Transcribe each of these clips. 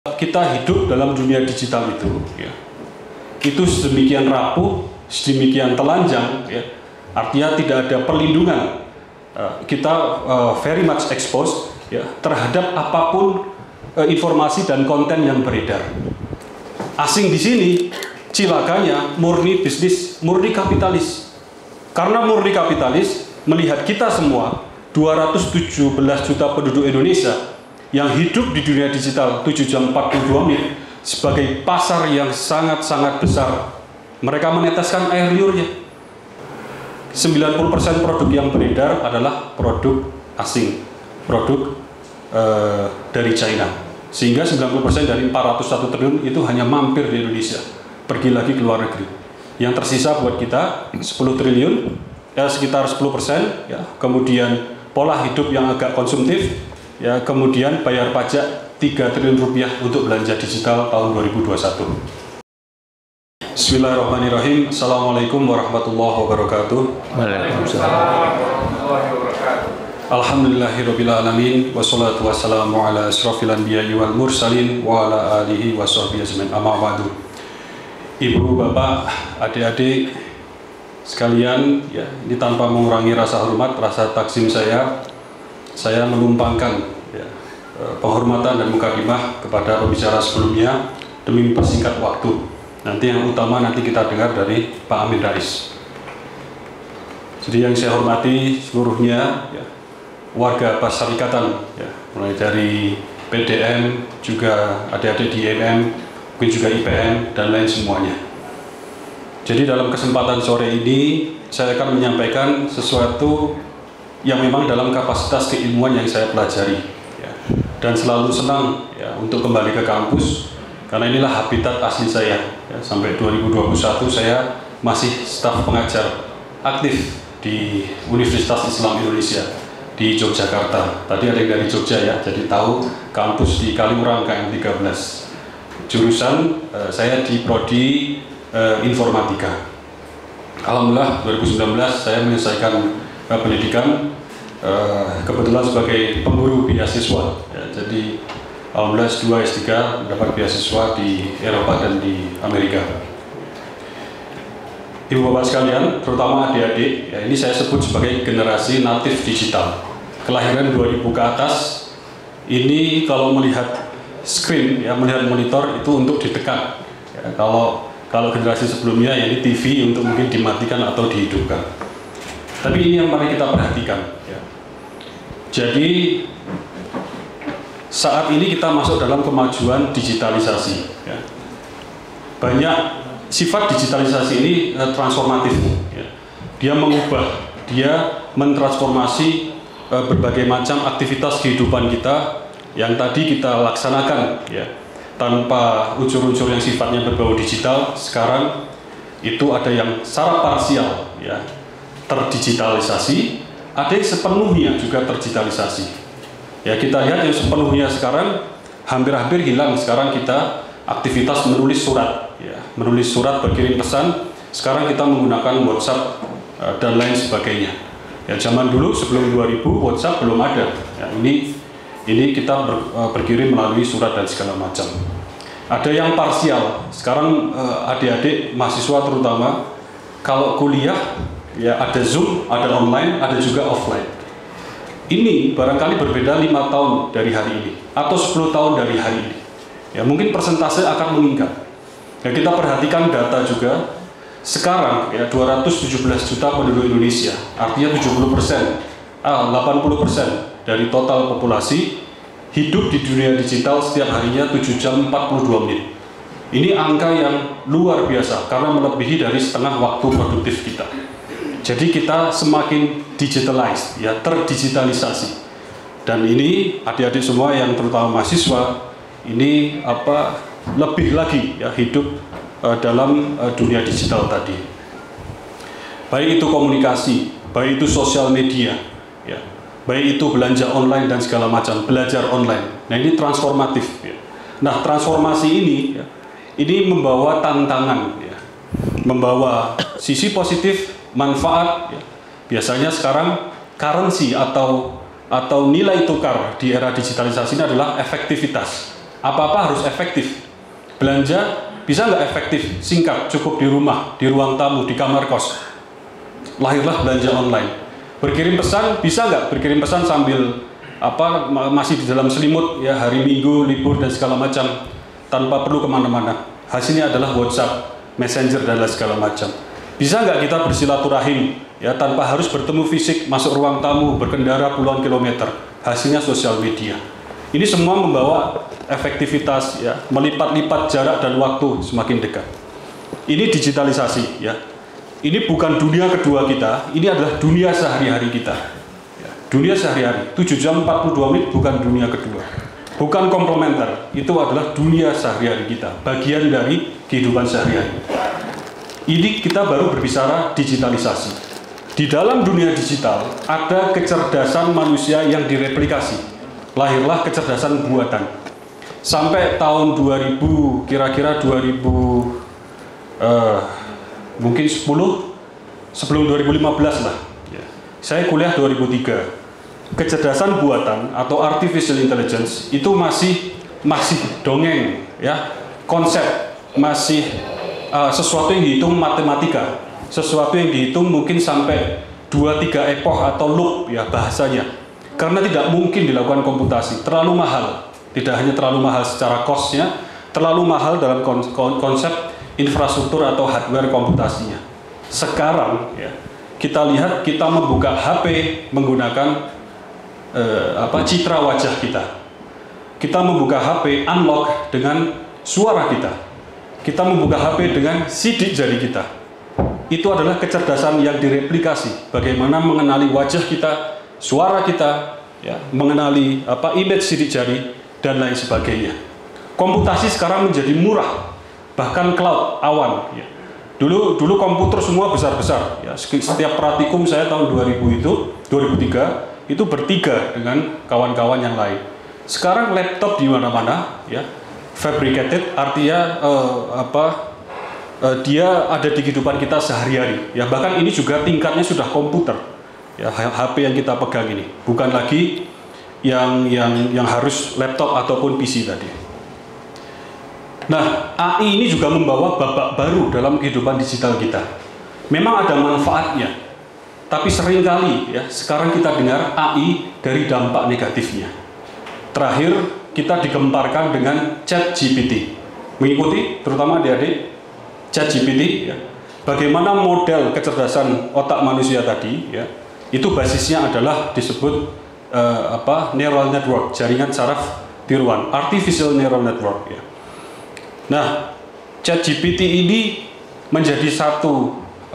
Kita hidup dalam dunia digital itu sedemikian rapuh, sedemikian telanjang, artinya tidak ada perlindungan. Kita very much exposed terhadap apapun informasi dan konten yang beredar. Asing di sini cilakanya murni bisnis, murni kapitalis. Karena murni kapitalis, melihat kita semua 217 juta penduduk Indonesia yang hidup di dunia digital 7 jam 42 menit sebagai pasar yang sangat-sangat besar. Mereka meneteskan air liurnya. 90% produk yang beredar adalah produk asing, produk dari China. Sehingga 90% dari 401 triliun itu hanya mampir di Indonesia, pergi lagi ke luar negeri. Yang tersisa buat kita 10 triliun, sekitar 10%, kemudian pola hidup yang agak konsumtif, kemudian bayar pajak 3 triliun rupiah untuk belanja digital tahun 2021. Bismillahirrahmanirrahim. Assalamualaikum warahmatullahi wabarakatuh. Waalaikumsalam. Alhamdulillahirrabbilalamin. Wassalatu wassalamu ala asrafil anbiya'i wal mursalin wa ala alihi wa sahbihi ajmain. Amma ba'du. Ibu, bapak, adik-adik sekalian, ini tanpa mengurangi rasa hormat, rasa takzim saya menumpangkan penghormatan dan mukadimah kepada pembicara sebelumnya demi mempersingkat waktu. Nanti yang utama nanti kita dengar dari Pak Amin Rais. Jadi yang saya hormati seluruhnya, warga Pasarikatan, mulai dari PDM, juga adik-adik di IMM, mungkin juga IPM, dan lain semuanya. Jadi dalam kesempatan sore ini saya akan menyampaikan sesuatu yang memang dalam kapasitas keilmuan yang saya pelajari, dan selalu senang untuk kembali ke kampus karena inilah habitat asli saya. Sampai 2021 saya masih staf pengajar aktif di Universitas Islam Indonesia di Yogyakarta. Tadi ada yang dari Jogja jadi tahu kampus di Kaliurang KM 13. Jurusan saya di Prodi Informatika. Alhamdulillah 2019 saya menyelesaikan pendidikan kebetulan sebagai pemburu beasiswa. Jadi alhamdulillah S2, S3 mendapat beasiswa di Eropa dan di Amerika. Ibu bapak sekalian, terutama adik-adik, ini saya sebut sebagai generasi natif digital. Kelahiran 2000 ke atas, ini kalau melihat screen, melihat monitor itu untuk ditekan. Kalau generasi sebelumnya ini TV untuk mungkin dimatikan atau dihidupkan. Tapi ini yang mari kita perhatikan. Jadi saat ini kita masuk dalam kemajuan digitalisasi. Banyak sifat digitalisasi ini transformatif. Dia mengubah, dia mentransformasi berbagai macam aktivitas kehidupan kita yang tadi kita laksanakan tanpa unsur-unsur yang sifatnya berbau digital. Sekarang itu ada yang secara parsial terdigitalisasi, ada yang sepenuhnya juga terdigitalisasi. Kita lihat yang sepenuhnya sekarang hampir-hampir hilang. Sekarang kita aktivitas menulis surat, menulis surat, berkirim pesan. Sekarang kita menggunakan WhatsApp dan lain sebagainya. Zaman dulu sebelum 2000 WhatsApp belum ada. Ini kita berkirim melalui surat dan segala macam. Ada yang parsial. Sekarang adik-adik mahasiswa terutama kalau kuliah ada Zoom, ada online, ada juga offline. Ini barangkali berbeda 5 tahun dari hari ini atau 10 tahun dari hari ini. Mungkin persentase akan meningkat. Kita perhatikan data juga. Sekarang 217 juta penduduk Indonesia, artinya 70%, 80% dari total populasi hidup di dunia digital setiap harinya 7 jam 42 menit. Ini angka yang luar biasa karena melebihi dari setengah waktu produktif kita. Jadi kita semakin digitalized, terdigitalisasi. Dan ini adik-adik semua yang terutama mahasiswa ini lebih lagi hidup dalam dunia digital tadi. Baik itu komunikasi, baik itu sosial media, baik itu belanja online dan segala macam, belajar online. Nah, ini transformatif. Nah, transformasi ini membawa tantangan, membawa sisi positif, manfaat. Biasanya sekarang currency atau nilai tukar di era digitalisasi ini adalah efektivitas. Apa-apa harus efektif. Belanja bisa nggak efektif, singkat, cukup di rumah, di ruang tamu, di kamar kos. Lahirlah belanja online. Berkirim pesan bisa nggak? Berkirim pesan sambil masih di dalam selimut, ya, hari Minggu, libur dan segala macam, tanpa perlu kemana-mana. Hasilnya adalah WhatsApp, Messenger dan segala macam. Bisa nggak kita bersilaturahim, ya, tanpa harus bertemu fisik, masuk ruang tamu, berkendara puluhan kilometer? Hasilnya sosial media. Ini semua membawa efektivitas, ya, melipat-lipat jarak dan waktu semakin dekat. Ini digitalisasi, ya. Ini bukan dunia kedua kita, ini adalah dunia sehari-hari kita. Ya, dunia sehari-hari, 7 jam 42 menit bukan dunia kedua. Bukan komplementer, itu adalah dunia sehari-hari kita, bagian dari kehidupan sehari-hari. Ini kita baru berbicara digitalisasi. Di dalam dunia digital, ada kecerdasan manusia yang direplikasi. Lahirlah kecerdasan buatan. Sampai tahun 2000, kira-kira 2000 mungkin 10 sebelum 2015 lah. Ya. Saya kuliah 2003. Kecerdasan buatan atau artificial intelligence itu masih dongeng, ya. Konsep masih sesuatu yang dihitung matematika, sesuatu yang dihitung mungkin sampai 2-3 epoch atau loop, ya, bahasanya. Karena tidak mungkin dilakukan komputasi, terlalu mahal. Tidak hanya terlalu mahal secara cost-nya, terlalu mahal dalam konsep infrastruktur atau hardware komputasinya. Sekarang, ya, kita lihat kita membuka HP menggunakan citra wajah kita. Kita membuka HP unlock dengan suara kita. Kita membuka HP dengan sidik jari kita. Itu adalah kecerdasan yang direplikasi. Bagaimana mengenali wajah kita, suara kita, ya, mengenali image sidik jari dan lain sebagainya. Komputasi sekarang menjadi murah, bahkan cloud, awan. Ya. Dulu komputer semua besar-besar. Ya. Setiap praktikum saya tahun 2003 itu bertiga dengan kawan-kawan yang lain. Sekarang laptop di mana-mana, ya, fabricated, artinya dia ada di kehidupan kita sehari-hari. Ya, bahkan ini juga tingkatnya sudah komputer. Ya, HP yang kita pegang ini bukan lagi yang harus laptop ataupun PC tadi. Nah, AI ini juga membawa babak baru dalam kehidupan digital kita. Memang ada manfaatnya, tapi seringkali, ya, sekarang kita dengar AI dari dampak negatifnya. Terakhir kita digemparkan dengan ChatGPT. Mengikuti, terutama adik-adik, ChatGPT, ya. Bagaimana model kecerdasan otak manusia tadi, ya, itu basisnya adalah disebut neural network, jaringan saraf tiruan, artificial neural network, ya. Nah, ChatGPT ini menjadi satu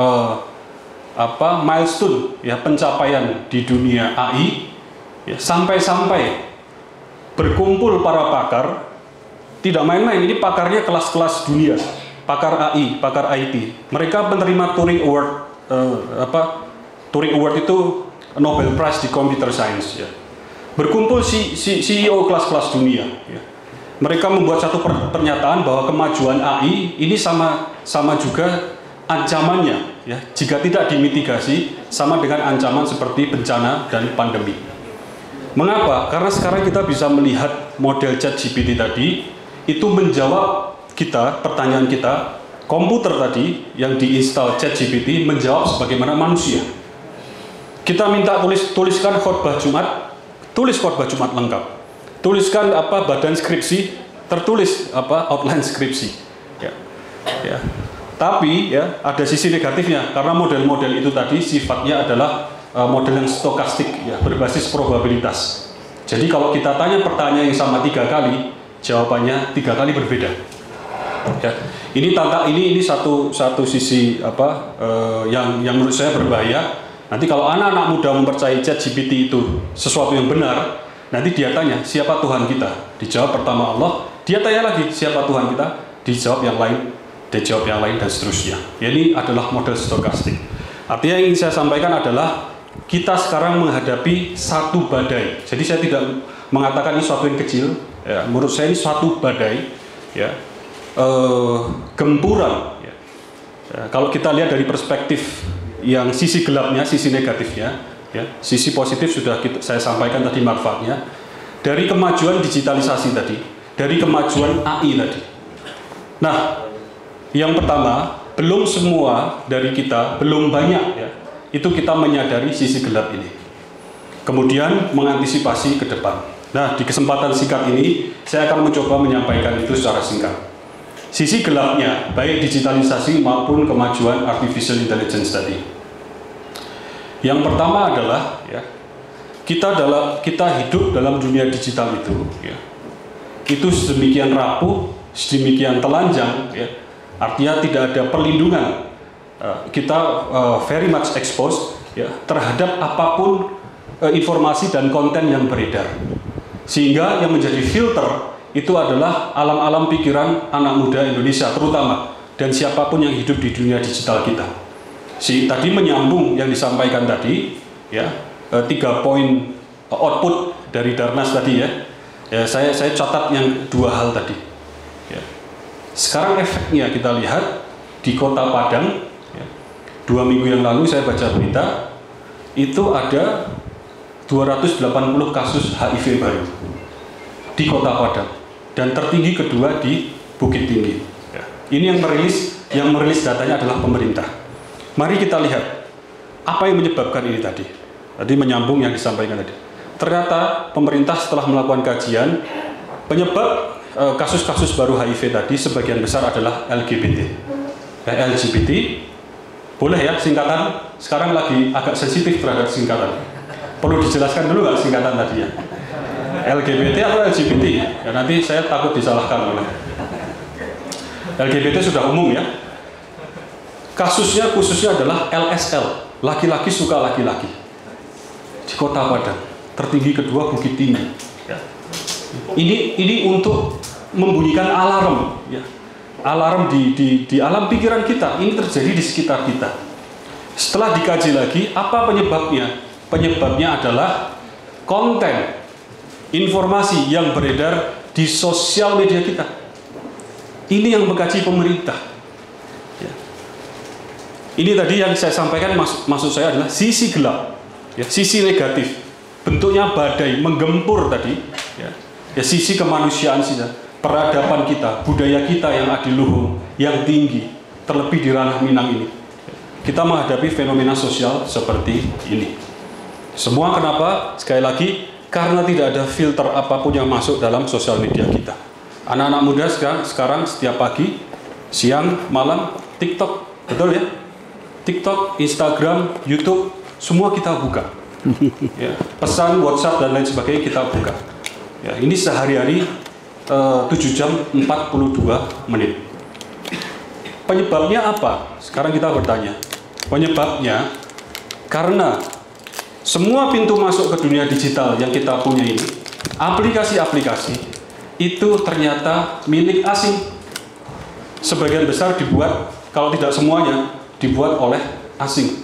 milestone, ya, pencapaian di dunia AI, ya, sampai berkumpul para pakar, tidak main-main, ini pakarnya kelas-kelas dunia, pakar AI, pakar IT. Mereka menerima Turing Award, Turing Award itu Nobel Prize di Computer Science, ya. Berkumpul CEO kelas-kelas dunia, ya. Mereka membuat satu pernyataan bahwa kemajuan AI ini sama juga ancamannya, ya. Jika tidak dimitigasi, sama dengan ancaman seperti bencana dan pandemi. Mengapa? Karena sekarang kita bisa melihat model ChatGPT tadi itu menjawab pertanyaan kita. Komputer tadi yang diinstal ChatGPT menjawab sebagaimana manusia. Kita minta tuliskan khotbah Jumat, tulis khotbah Jumat lengkap. Tuliskan badan skripsi, tertulis outline skripsi. Ya. Ya. Tapi, ya, ada sisi negatifnya karena model-model itu tadi sifatnya adalah model yang stokastik, ya, berbasis probabilitas. Jadi kalau kita tanya pertanyaan yang sama 3 kali, jawabannya 3 kali berbeda. Ya. Ini satu sisi yang menurut saya berbahaya. Nanti kalau anak-anak muda mempercayai ChatGPT itu sesuatu yang benar, nanti dia tanya siapa Tuhan kita, dijawab pertama Allah, dia tanya lagi siapa Tuhan kita, dijawab yang lain, dan seterusnya. Ya, ini adalah model stokastik. Artinya yang ingin saya sampaikan adalah kita sekarang menghadapi satu badai. Jadi saya tidak mengatakan ini suatu yang kecil, ya, menurut saya ini suatu badai, ya, gempuran. Ya. Ya, kalau kita lihat dari perspektif yang sisi gelapnya, sisi negatifnya, ya, sisi positif sudah saya sampaikan tadi manfaatnya. Dari kemajuan digitalisasi tadi, dari kemajuan AI tadi. Nah, yang pertama, belum semua dari kita, belum banyak ya, itu kita menyadari sisi gelap ini. Kemudian mengantisipasi ke depan. Nah, di kesempatan singkat ini, saya akan mencoba menyampaikan itu secara singkat. Sisi gelapnya, baik digitalisasi maupun kemajuan artificial intelligence tadi. Yang pertama adalah ya, kita hidup dalam dunia digital itu, ya, itu sedemikian rapuh, sedemikian telanjang, ya, artinya tidak ada perlindungan. Kita very much exposed ya, terhadap apapun informasi dan konten yang beredar. Sehingga yang menjadi filter itu adalah alam-alam pikiran anak muda Indonesia terutama, dan siapapun yang hidup di dunia digital kita. Tadi menyambung yang disampaikan tadi, ya, 3 poin output dari Darnas tadi ya. Ya, saya catat yang 2 hal tadi. Ya. Sekarang efeknya kita lihat di Kota Padang. Ya. 2 minggu yang lalu saya baca berita, itu ada 280 kasus HIV baru di Kota Padang, dan tertinggi kedua di Bukit Tinggi. Ya. Ini yang merilis datanya adalah pemerintah. Mari kita lihat apa yang menyebabkan ini tadi. Tadi menyambung yang disampaikan tadi. Ternyata pemerintah setelah melakukan kajian, penyebab kasus-kasus baru HIV tadi sebagian besar adalah LGBT. LGBT, boleh ya singkatan, sekarang lagi agak sensitif terhadap singkatan. Perlu dijelaskan dulu nggak singkatan tadi ya? LGBT atau LGBT? Ya, nanti saya takut disalahkan oleh LGBT sudah umum ya. Kasusnya khususnya adalah LSL, laki-laki suka laki-laki. Di Kota Padang, tertinggi kedua Bukit Tinggi. Ya. Ini untuk membunyikan alarm, ya. Alarm di alam pikiran kita. Ini terjadi di sekitar kita. Setelah dikaji lagi, apa penyebabnya? Penyebabnya adalah konten informasi yang beredar di sosial media kita. Ini yang mengkaji pemerintah. Ya. Ini tadi yang saya sampaikan, maksud saya adalah sisi gelap. Ya, sisi negatif, bentuknya badai, menggempur tadi, ya, sisi kemanusiaan saja, peradaban kita, budaya kita yang adiluhung, yang tinggi, terlebih di ranah Minang ini. Kita menghadapi fenomena sosial seperti ini. Semua kenapa? Sekali lagi, karena tidak ada filter apapun yang masuk dalam sosial media kita. Anak-anak muda sekarang setiap pagi, siang, malam, TikTok, betul ya? TikTok, Instagram, YouTube, semua kita buka. Ya, pesan, WhatsApp dan lain sebagainya kita buka. Ya, ini sehari-hari 7 jam 42 menit. Penyebabnya apa? Sekarang kita bertanya. Penyebabnya karena semua pintu masuk ke dunia digital yang kita punya ini, aplikasi-aplikasi itu ternyata milik asing. Sebagian besar dibuat, kalau tidak semuanya, dibuat oleh asing.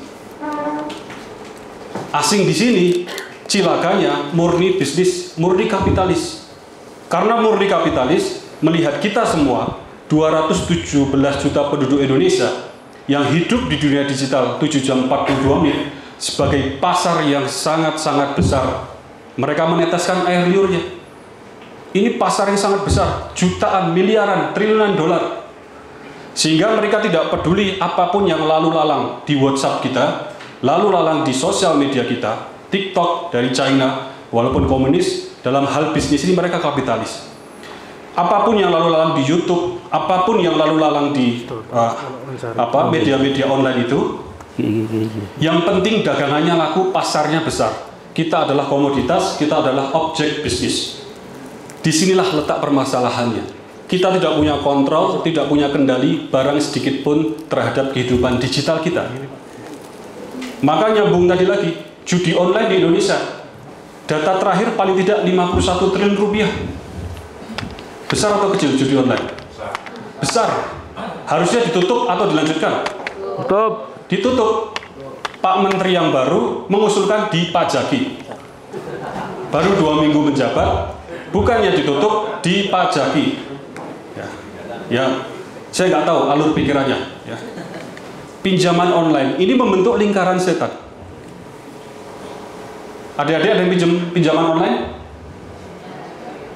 Asing di sini cilakanya murni bisnis, murni kapitalis. Karena murni kapitalis, melihat kita semua 217 juta penduduk Indonesia yang hidup di dunia digital 7 jam 42 menit sebagai pasar yang sangat-sangat besar. Mereka meneteskan air liurnya. Ini pasar yang sangat besar, jutaan, miliaran, triliunan dolar. Sehingga mereka tidak peduli apapun yang lalu lalang di WhatsApp kita, lalu lalang di sosial media kita. TikTok dari China, walaupun komunis, dalam hal bisnis ini mereka kapitalis. Apapun yang lalu lalang di YouTube, apapun yang lalu lalang di media-media online itu, yang penting dagangannya laku, pasarnya besar. Kita adalah komoditas, kita adalah objek bisnis. Disinilah letak permasalahannya. Kita tidak punya kontrol, tidak punya kendali barang sedikit pun terhadap kehidupan digital kita. Maka nyambung tadi lagi, judi online di Indonesia, data terakhir paling tidak 51 triliun rupiah. Besar atau kecil judi online? Besar. Harusnya ditutup atau dilanjutkan? Ditutup. Pak Menteri yang baru mengusulkan dipajaki. Baru 2 minggu menjabat, bukannya ditutup, dipajaki. Ya, saya nggak tahu alur pikirannya. Ya. Pinjaman online ini membentuk lingkaran setan. Adik-adik ada yang pinjaman online?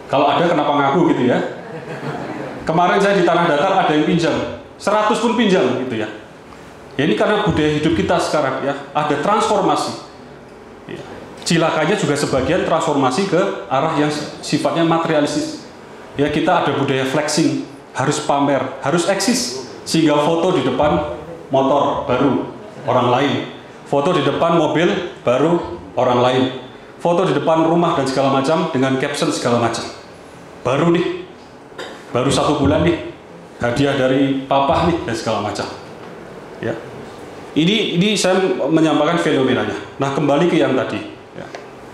Kalau ada kenapa ngaku gitu ya. Kemarin saya di Tanah Datar ada yang pinjam, 100 pun pinjam gitu ya. Ya ini karena budaya hidup kita sekarang ya, ada transformasi. Ya. Cilakanya juga sebagian transformasi ke arah yang sifatnya materialistis. Ya kita ada budaya flexing, harus pamer, harus eksis, sehingga foto di depan motor baru orang lain, foto di depan mobil baru orang lain, foto di depan rumah dan segala macam dengan caption segala macam. Baru nih, baru 1 bulan nih, hadiah dari papa nih dan segala macam. Ya, ini saya menyampaikan fenomenanya. Nah kembali ke yang tadi. Ya.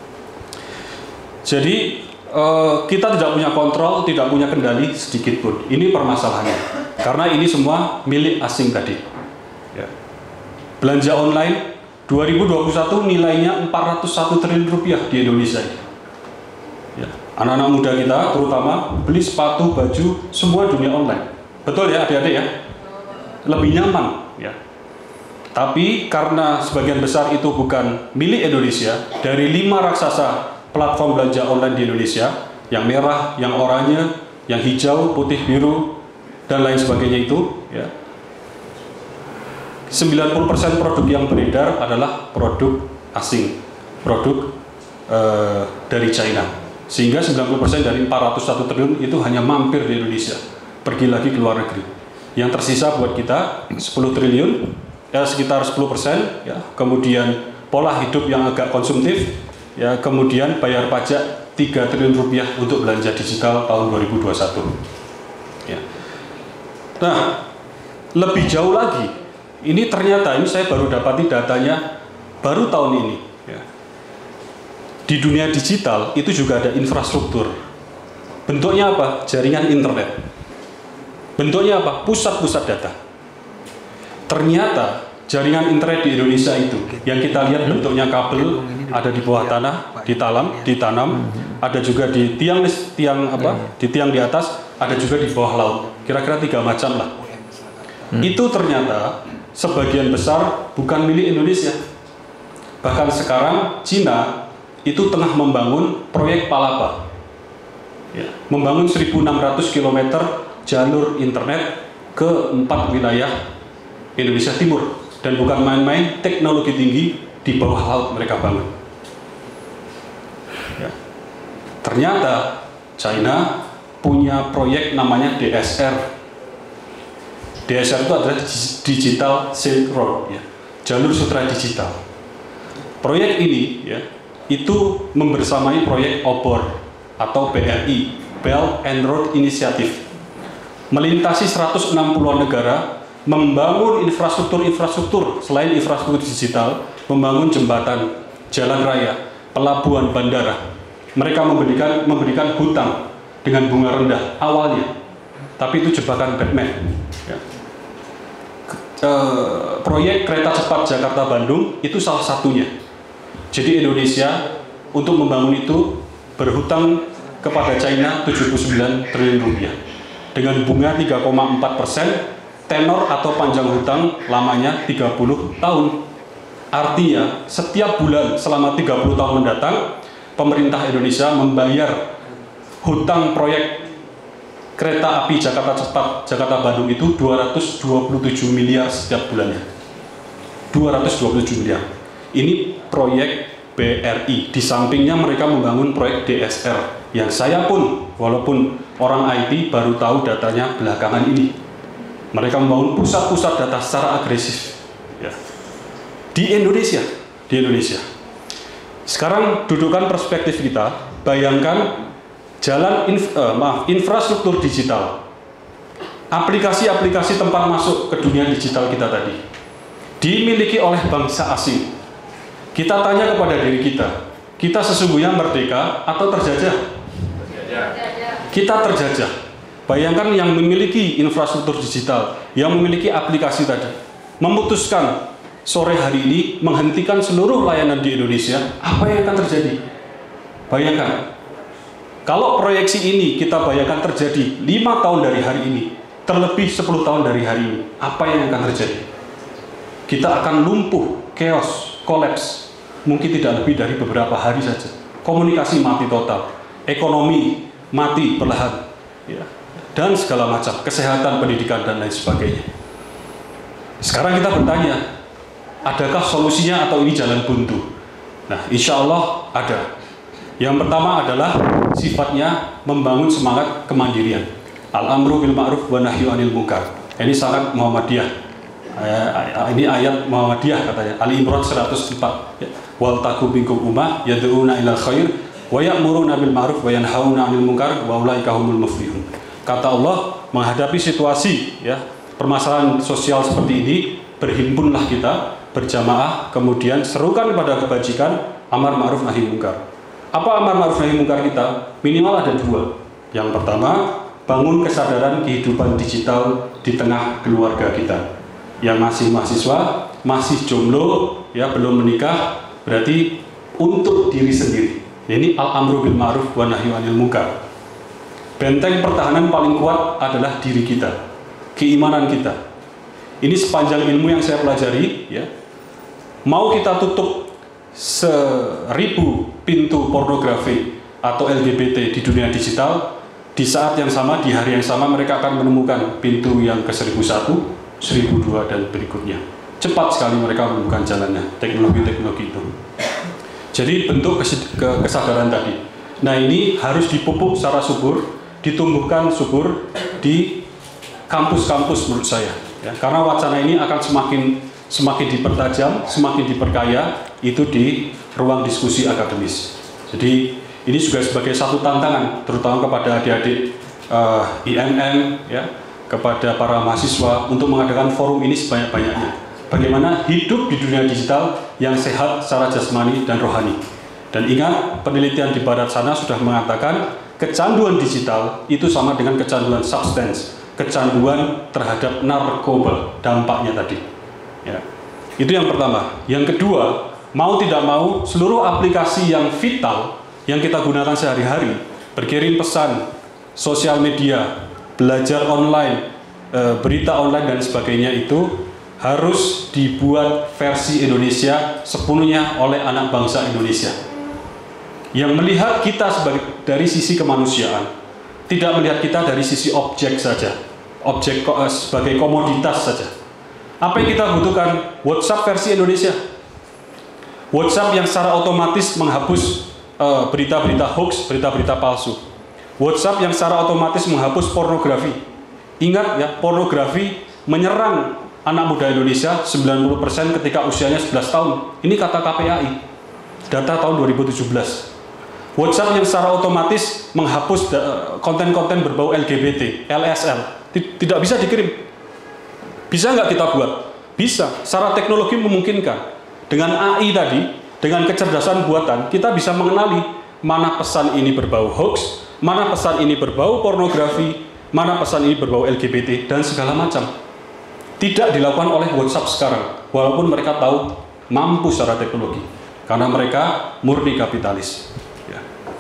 Jadi kita tidak punya kontrol, tidak punya kendali sedikit pun. Ini permasalahannya. Karena ini semua milik asing tadi. Ya. Belanja online 2021 nilainya 401 triliun rupiah di Indonesia. Ya. Anak-anak muda kita terutama beli sepatu, baju, semua dunia online. Betul ya adik-adik ya? Lebih nyaman ya. Tapi karena sebagian besar itu bukan milik Indonesia, dari 5 raksasa platform belanja online di Indonesia, yang merah, yang oranye, yang hijau, putih, biru, dan lain sebagainya itu ya, 90% produk yang beredar adalah produk asing, produk dari China. Sehingga 90% dari 401 triliun itu hanya mampir di Indonesia, pergi lagi ke luar negeri. Yang tersisa buat kita 10 triliun, ya sekitar 10%, ya. Kemudian pola hidup yang agak konsumtif, ya. Kemudian bayar pajak 3 triliun rupiah untuk belanja digital tahun 2021. Ya. Nah, lebih jauh lagi, ini ternyata ini saya baru dapati datanya baru tahun ini. Ya. Di dunia digital itu juga ada infrastruktur. Bentuknya apa? Jaringan internet. Bentuknya apa? Pusat-pusat data. Ternyata jaringan internet di Indonesia itu yang kita lihat bentuknya kabel, ada di bawah tanah, ditanam, ada juga di tiang di atas, ada juga di bawah laut. Kira-kira 3 macam lah. Itu ternyata sebagian besar bukan milik Indonesia. Bahkan sekarang Cina itu tengah membangun proyek Palapa, ya, membangun 1.600 km jalur internet ke 4 wilayah Indonesia Timur, dan bukan main-main, teknologi tinggi di bawah laut mereka bangun. Ya. Ternyata China punya proyek namanya DSR. DSR itu adalah Digital Silk Road, ya, jalur sutra digital. Proyek ini ya, itu membersamai proyek OBOR atau BRI, Belt and Road Initiative, melintasi 160-an negara, membangun infrastruktur selain infrastruktur digital, membangun jembatan, jalan raya, pelabuhan, bandara. Mereka memberikan hutang dengan bunga rendah awalnya, tapi itu jebakan Batman. Ya. Proyek kereta cepat Jakarta-Bandung itu salah satunya. Jadi Indonesia untuk membangun itu berhutang kepada China 79 triliun rupiah dengan bunga 3,4%, tenor atau panjang hutang lamanya 30 tahun. Artinya setiap bulan selama 30 tahun mendatang, pemerintah Indonesia membayar hutang proyek kereta api Jakarta Cepat Jakarta-Bandung itu 227 miliar setiap bulannya. 227 miliar. Ini proyek BRI. Di sampingnya mereka membangun proyek DSR yang saya pun walaupun orang IT baru tahu datanya belakangan ini. Mereka membangun pusat-pusat data secara agresif ya. Di Indonesia. Sekarang dudukan perspektif kita, bayangkan infrastruktur digital, aplikasi-aplikasi tempat masuk ke dunia digital kita tadi dimiliki oleh bangsa asing. Kita tanya kepada diri kita sesungguhnya merdeka atau terjajah? Kita terjajah. Bayangkan yang memiliki infrastruktur digital, yang memiliki aplikasi tadi, memutuskan sore hari ini menghentikan seluruh layanan di Indonesia, apa yang akan terjadi? Bayangkan. Kalau proyeksi ini kita bayangkan terjadi 5 tahun dari hari ini, terlebih 10 tahun dari hari ini, apa yang akan terjadi? Kita akan lumpuh, chaos, kolaps, mungkin tidak lebih dari beberapa hari saja. Komunikasi mati total, ekonomi mati perlahan, ya, dan segala macam, kesehatan, pendidikan, dan lain sebagainya. Sekarang kita bertanya, adakah solusinya atau ini jalan buntu? Nah, insya Allah ada. Yang pertama adalah sifatnya membangun semangat kemandirian. Al-amru bil ma'ruf wa nahyu 'anil munkar. Ini sangat Muhammadiyah. Ini ayat Muhammadiyah katanya. Ali Imran 104. Wal takum minkum ummah yad'una ilal khair wa ya'muruna bil ma'ruf wa yanhauna 'anil munkar wa ulaika humul muflihun. Kata Allah, menghadapi situasi ya, permasalahan sosial seperti ini, berhimpunlah kita berjamaah, kemudian serukan kepada kebajikan, amar ma'ruf nahi munkar. Apa amar ma'ruf nahi munkar kita? Minimal ada dua. Yang pertama, bangun kesadaran kehidupan digital di tengah keluarga kita. Yang masih mahasiswa, masih jomblo, ya belum menikah, berarti untuk diri sendiri. Ini al-amru bil ma'ruf wa nahyu 'anil munkar. Benteng pertahanan paling kuat adalah diri kita, keimanan kita. Ini sepanjang ilmu yang saya pelajari, ya. Mau kita tutup 1000 pintu pornografi atau LGBT di dunia digital, di saat yang sama, di hari yang sama mereka akan menemukan pintu yang ke 1001, 1002 dan berikutnya. Cepat sekali mereka menemukan jalannya, teknologi-teknologi itu. Jadi bentuk kesadaran tadi. Nah, ini harus dipupuk secara subur, ditumbuhkan subur di kampus-kampus menurut saya. Ya, karena wacana ini akan semakin dipertajam, semakin diperkaya itu di ruang diskusi akademis. Jadi ini juga sebagai satu tantangan, terutama kepada adik-adik IMM, ya, kepada para mahasiswa untuk mengadakan forum ini sebanyak-banyaknya. Bagaimana hidup di dunia digital yang sehat secara jasmani dan rohani. Dan ingat, penelitian di barat sana sudah mengatakan kecanduan digital itu sama dengan kecanduan substance, kecanduan terhadap narkoba, dampaknya tadi. Ya. Itu yang pertama. Yang kedua, mau tidak mau, seluruh aplikasi yang vital yang kita gunakan sehari-hari, berkirim pesan, sosial media, belajar online, berita online dan sebagainya itu harus dibuat versi Indonesia sepenuhnya oleh anak bangsa Indonesia yang melihat kita dari sisi kemanusiaan, tidak melihat kita dari sisi objek saja, objek sebagai komoditas saja. Apa yang kita butuhkan? WhatsApp versi Indonesia, WhatsApp yang secara otomatis menghapus berita-berita hoax, berita-berita palsu, WhatsApp yang secara otomatis menghapus pornografi. Ingat ya, pornografi menyerang anak muda Indonesia 90% ketika usianya 11 tahun. Ini kata KPAI, data tahun 2017. WhatsApp yang secara otomatis menghapus konten-konten berbau LGBT, LSL, tidak bisa dikirim. Bisa nggak kita buat? Bisa, secara teknologi memungkinkan. Dengan AI tadi, dengan kecerdasan buatan, kita bisa mengenali mana pesan ini berbau hoax, mana pesan ini berbau pornografi, mana pesan ini berbau LGBT, dan segala macam. Tidak dilakukan oleh WhatsApp sekarang, walaupun mereka tahu mampu secara teknologi, karena mereka murni kapitalis. Ya.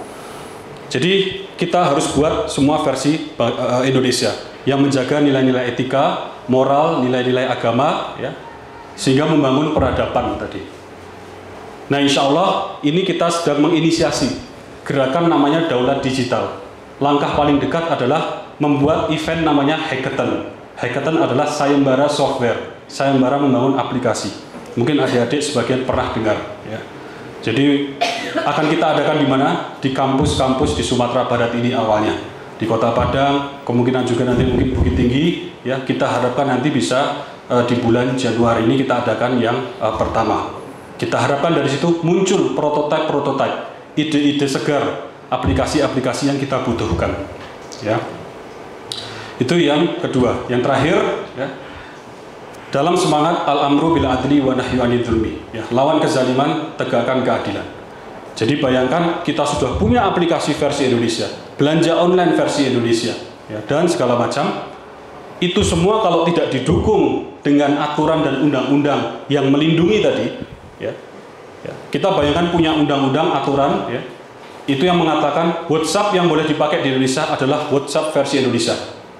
Jadi kita harus buat semua versi Indonesia yang menjaga nilai-nilai etika, moral, nilai-nilai agama, ya, sehingga membangun peradaban tadi. Nah, insya Allah ini kita sedang menginisiasi gerakan namanya Daulat Digital. Langkah paling dekat adalah membuat event namanya Hackathon. Hackathon adalah sayembara software, sayembara membangun aplikasi. Mungkin adik-adik sebagian pernah dengar. Ya. Jadi akan kita adakan di mana? Di kampus-kampus di Sumatera Barat ini awalnya. Di Kota Padang, kemungkinan juga nanti mungkin Bukit Tinggi. Ya, kita harapkan nanti bisa di bulan Januari ini kita adakan yang pertama. Kita harapkan dari situ muncul prototipe, ide-ide segar, aplikasi-aplikasi yang kita butuhkan. Ya. Itu yang kedua. Yang terakhir, ya, dalam semangat al-amru bil adli wa nahyu 'anil dzulmi, ya, lawan kezaliman, tegakkan keadilan. Jadi bayangkan kita sudah punya aplikasi versi Indonesia, belanja online versi Indonesia, ya, dan segala macam. Itu semua kalau tidak didukung dengan aturan dan undang-undang yang melindungi tadi, ya, kita bayangkan punya undang-undang, aturan, ya, itu yang mengatakan WhatsApp yang boleh dipakai di Indonesia adalah WhatsApp versi Indonesia.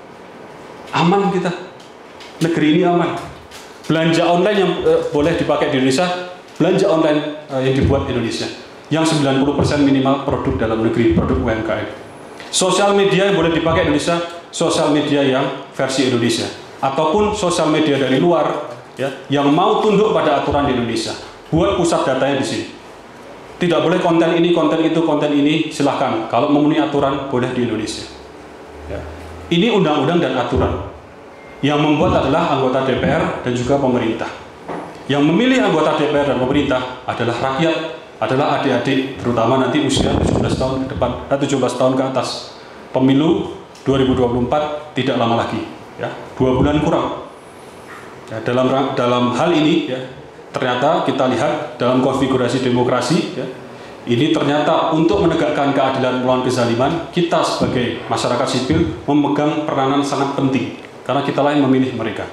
Aman kita, negeri ini aman. Belanja online yang boleh dipakai di Indonesia, belanja online yang dibuat di Indonesia, yang 90% minimal produk dalam negeri, produk UMKM. Sosial media yang boleh dipakai Indonesia, sosial media yang versi Indonesia, ataupun sosial media dari luar ya, yang mau tunduk pada aturan di Indonesia. Buat pusat datanya di sini. Tidak boleh konten ini, konten itu, konten ini, silahkan. Kalau memenuhi aturan, boleh di Indonesia. Ya. Ini undang-undang dan aturan. Yang membuat adalah anggota DPR dan juga pemerintah. Yang memilih anggota DPR dan pemerintah adalah rakyat, adalah adik-adik, terutama nanti usia 17 tahun ke depan, 17 tahun ke atas. Pemilu 2024 tidak lama lagi, ya, 2 bulan kurang. Ya, dalam hal ini, ya, ternyata kita lihat dalam konfigurasi demokrasi, ya, ini ternyata untuk menegakkan keadilan melawan kezaliman, kita sebagai masyarakat sipil memegang peranan sangat penting, karena kita lain memilih mereka.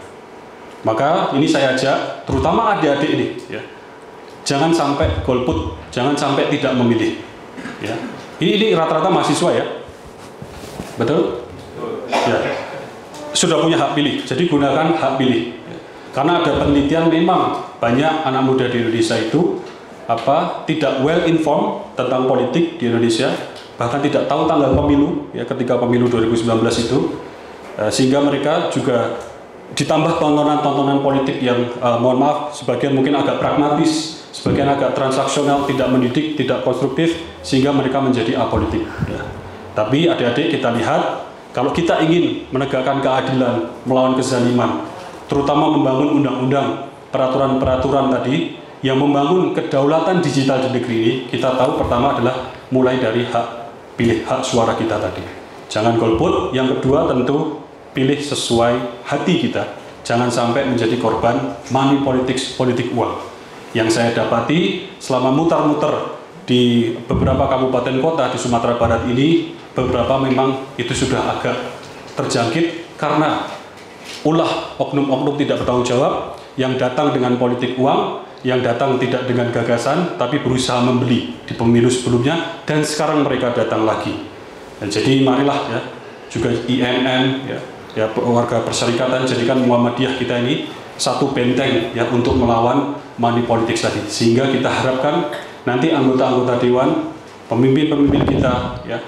Maka ini saya ajak, terutama adik-adik ini, ya, jangan sampai golput, jangan sampai tidak memilih. Ya. Ini rata-rata mahasiswa ya, betul? Ya. Sudah punya hak pilih, jadi gunakan hak pilih. Karena ada penelitian memang banyak anak muda di Indonesia itu tidak well informed tentang politik di Indonesia, bahkan tidak tahu tanggal pemilu ya ketika pemilu 2019 itu, sehingga mereka juga ditambah tontonan-tontonan politik yang mohon maaf sebagian mungkin agak pragmatis, sebagian agak transaksional, tidak mendidik, tidak konstruktif, sehingga mereka menjadi apolitik. Ya. Tapi adik-adik kita lihat, kalau kita ingin menegakkan keadilan, melawan kezaliman, terutama membangun undang-undang, peraturan-peraturan tadi, yang membangun kedaulatan digital di negeri ini, kita tahu pertama adalah mulai dari hak pilih, hak suara kita tadi. Jangan golput. Yang kedua tentu pilih sesuai hati kita. Jangan sampai menjadi korban money politics, politik uang. Yang saya dapati selama mutar-mutar di beberapa kabupaten kota di Sumatera Barat ini, beberapa memang itu sudah agak terjangkit karena ulah oknum-oknum tidak bertanggung jawab yang datang dengan politik uang, yang datang tidak dengan gagasan, tapi berusaha membeli di pemilu sebelumnya, dan sekarang mereka datang lagi. Dan jadi marilah ya, juga INN ya warga perserikatan, jadikan Muhammadiyah kita ini satu benteng ya untuk melawan money politics tadi, sehingga kita harapkan nanti anggota-anggota dewan, pemimpin-pemimpin kita ya,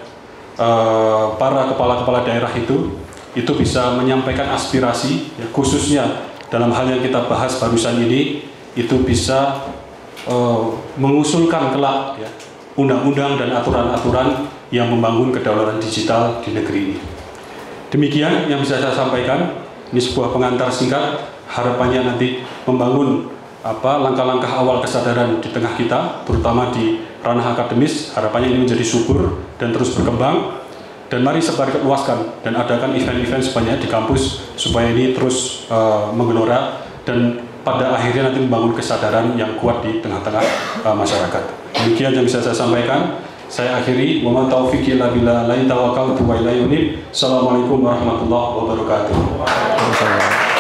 para kepala-kepala daerah itu bisa menyampaikan aspirasi ya, khususnya dalam hal yang kita bahas barusan ini, itu bisa mengusulkan kelak ya, undang-undang dan aturan-aturan yang membangun kedaulatan digital di negeri ini. Demikian yang bisa saya sampaikan. Ini sebuah pengantar singkat, harapannya nanti membangun langkah-langkah awal kesadaran di tengah kita, terutama di ranah akademis. Harapannya ini menjadi subur dan terus berkembang. Dan mari sebarluaskan dan adakan event-event sebanyak di kampus supaya ini terus menggelora dan pada akhirnya nanti membangun kesadaran yang kuat di tengah-tengah masyarakat. Demikian yang bisa saya sampaikan. Saya akhiri, wa ma taufiqi illa billah, la tawakkaltu wa ilayhi unib. Assalamualaikum warahmatullahi wabarakatuh.